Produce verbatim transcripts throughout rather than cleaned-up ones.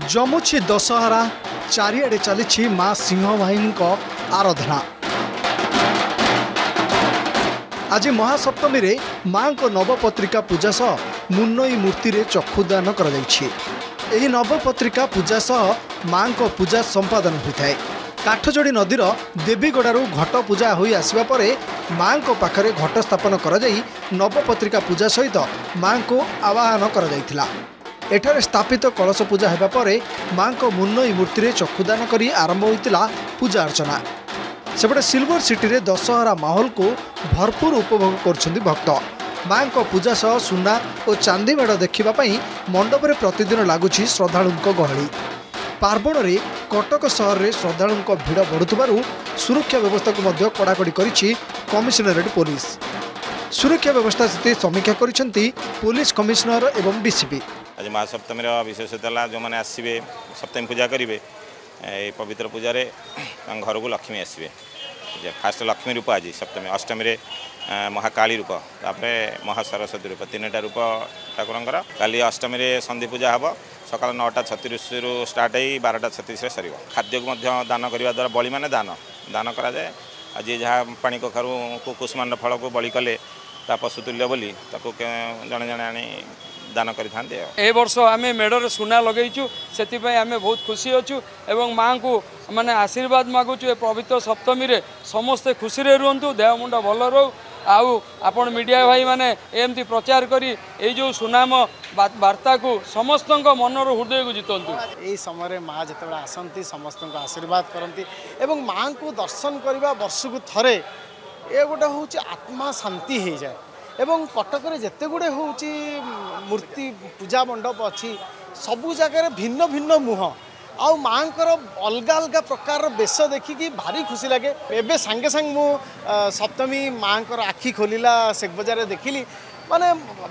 जमुछि दशहरा चारिआडे चली माँ सिंहवाहिनी आराधना। आज महासप्तमी रे माँ को नवपत्रिका पूजा सह मुन्नई मूर्ति रे चक्षुदान कर नवपत्रिका पूजा सह माँ को पूजा संपादन होता है। काठजोड़ी नदीर देवीगड़ारू घट पूजा हो आसवा परे माँ को पाखरे घट स्थापन कर नवपत्रिका पूजा सहित माँ को आवाहन कर एठारे स्थापित कलश पूजा हेबा परे माँ को मुन्नई मूर्ति रे चक्षुदान करी आरंभ होइतिला पूजा अर्चना। सेपटे सिल्वर सिटी रे दशहरा माहौल को भरपूर उपभोग करछन्ती भक्त। माँ को पूजा सह सुना और चांदी मेढ़ देखा मंडप रे प्रतिदिन लगुच श्रद्धालुंक गहली। पार्वण रे कटक सहर रे श्रद्धालुंक भिड़ बढ़ुथिबारु सुरक्षा व्यवस्था को मध्य कड़ाकड़ी करिछि कमिशनरेट पुलिस। सुरक्षा व्यवस्था स्थिति समीक्षा करिसेंती पुलिस कमिशनर एवं डीसीपी। आज महासप्तमी विशेषता जो मैंने आसवे सप्तमी पूजा करेंगे ये पवित्र पूजा रे घर को लक्ष्मी आसवे। फास्ट लक्ष्मी रूप आज सप्तमी, अष्टमी रे महाकाली रूप, तापरे महासरस्वती रूप, तीन टा रूप ठाकुर। काली अष्टमी रे संधि पूजा हम सकाल नौटा छत्तीस रु स्टार्ट हो बारटा छत्तीस सर। खाद्य को दान करने द्वारा बलि माने दान दान कराए। आज जहाँ पानी कखारू को कुष्मांड फल को बलि कले पशुतुल्य बोली जड़े जड़े आनी दान करें। वर्ष आम मेढ़ सुना लगेचु से आम बहुत खुशी अच्छु एवं माँ को माने आशीर्वाद मागुचु। पवित्र सप्तमी रे समस्ते खुशी रे रुहतु, देह मुंड भल रो। आउ आपण मीडिया भाई माने एमती प्रचार करी ए जो सुनाम वार्ता को समस्त मनर हृदय को जितंतु। यही समय माँ जिते आसती समस्त आशीर्वाद करती एवं माँ को दर्शन करने वर्ष को थरे ये गोटे हूँ आत्मा शांति हो जाए। एवं कटक जिते गुड़े हूँ मूर्ति पूजा मंडप अच्छी सबू जगह भिन्न भिन्न मुह आ माँ अलग अलग प्रकार बेश देखिकी भारी खुशी लगे। एबे सांगे सांग मु सप्तमी माँ आखि खोलिला शेख बजार देखिली माने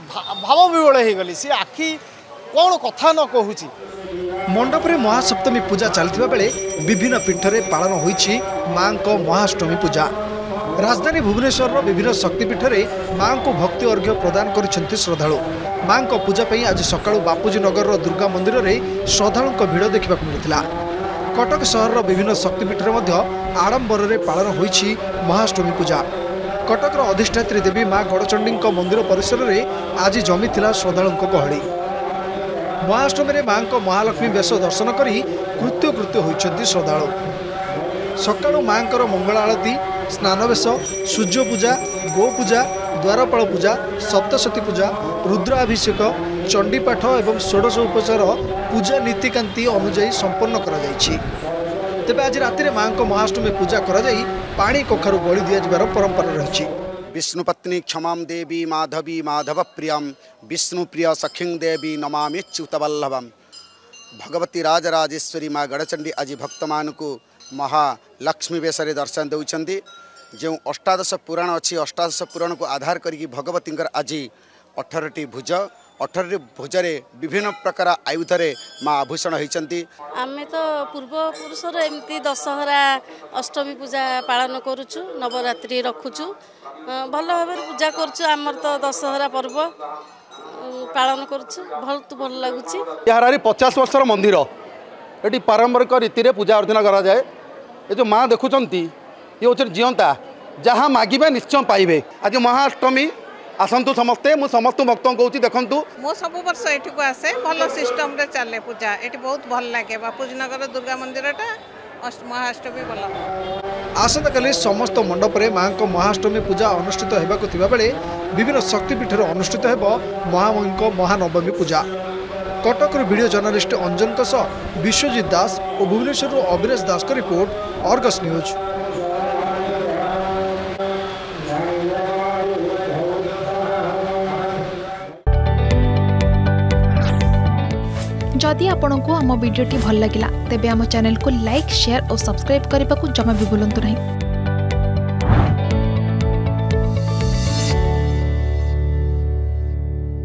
भाव विवल हो गली। सी आखि कौन कथा न कहूची। मंडप रे महासप्तमी पूजा चलथिबा बेले विभिन्न पीठरे पालन होईछि माँ को महाअष्टमी पूजा। राजधानी भुवनेश्वर विभिन्न शक्तिपीठ में माँ को भक्ति अर्घ्य प्रदान करिसेंती श्रद्धालु। माँ को पूजा आज सकाळु बापूजी नगर दुर्गा मंदिर में श्रद्धालुंक भिड़ देखा मिलता। कटक सहर विभिन्न शक्तिपीठ में आडंबर रे पालन होईछि महाअष्टमी पूजा। कटकर अधिष्ठात्री देवी माँ गड़चंडी मंदिर परिसर में आज जमीथिला श्रद्धालुंक गहली। महाअष्टमी रे माँ को महालक्ष्मी वेश दर्शन करी कृत्य कृत्य होइछन्ती श्रद्धालु। सकाळु माँ मंगल आरती, स्नानवेश, सूर्य पूजा, गो पूजा, द्वारपाल पूजा, सप्तशती पूजा, रुद्राभिषेक, चंडीपाठ एवं षोडश उपचार पूजा नीतिकांति अनुजाई संपन्न करा जायछि। तेबे आज राति माँ को महाअष्टमी पूजा करा जाई पानी कखारू बलि दिया जिबार परंपरा रहिछि। विष्णुपत्नी क्षमां देवी माधवी माधव प्रियम विष्णुप्रिय सखिं देवी नमामि च्युतवल्लभम। भगवती राजराजेश्वरी माँ गड़चंडी आज भक्त मान को महालक्ष्मी वेश दर्शन देउछन्ती। जो अष्टादश पुराण अच्छी अष्टादश पुराण को आधार करी भगवती आज अठारह टी भुज अठारह भुज विभिन्न प्रकार आयुध रे माँ आभूषण होती। आमे तो पूर्व पुरुषर एमती दशहरा अष्टमी पूजा पालन करुचु, नवरात्रि रखुचु, भल भाव पूजा करुचु। आमर तो दशहरा पर्व पालन करुचु, बहुत भल लगुच। यार पचास वर्षर मंदिर ये पारंपरिक रीति पूजा अर्चना करा जाए। ये जो माँ देखुंत ये हूँ जीवंता, जहाँ मागिबे निश्चय पाइबे। आज महाअष्टमी आसतु समस्ते, मुझे समस्त भक्त कहूँ देखूँ मो सब वर्ष ये आसे भल सिस्टम रे चले पूजा। ये बहुत भल लगे बापूजी नगर दुर्गा मंदिर महाअष्टमी भल। आसंता काली समस्त मंडप रे माँ को महाअष्टमी पूजा अनुष्ठित होबाकु थिबा बेले विभिन्न शक्तिपीठ अनुष्ठित हेबो महामहिम महानवमी पूजा। कटक वीडियो जर्नलिस्ट अंजन विश्वजीत दास और भुवनेश्वर अविनाश दास का रिपोर्ट, अर्गस न्यूज। जदि आपंक आम भिडी भल लगा तेब आम चैनल को लाइक, शेयर और सब्सक्राइब करने को जमा भी भूलु नहीं।